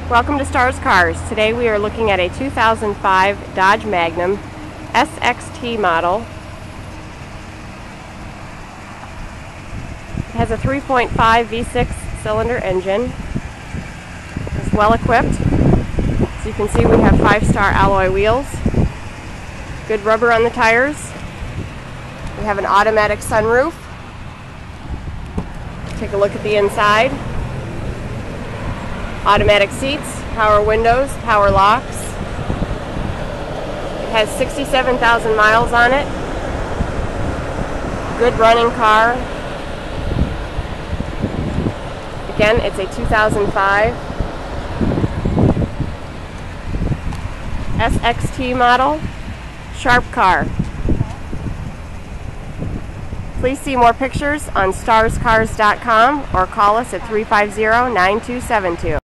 Welcome to Stars Cars. Today we are looking at a 2005 Dodge Magnum SXT model. It has a 3.5 V6 cylinder engine. It's well equipped. As you can see, we have 5-star alloy wheels, good rubber on the tires. We have an automatic sunroof. Take a look at the inside. Automatic seats, power windows, power locks. It has 67,000 miles on it. Good running car. Again, it's a 2005 SXT model, sharp car. Please see more pictures on starscars.com or call us at 350-9272.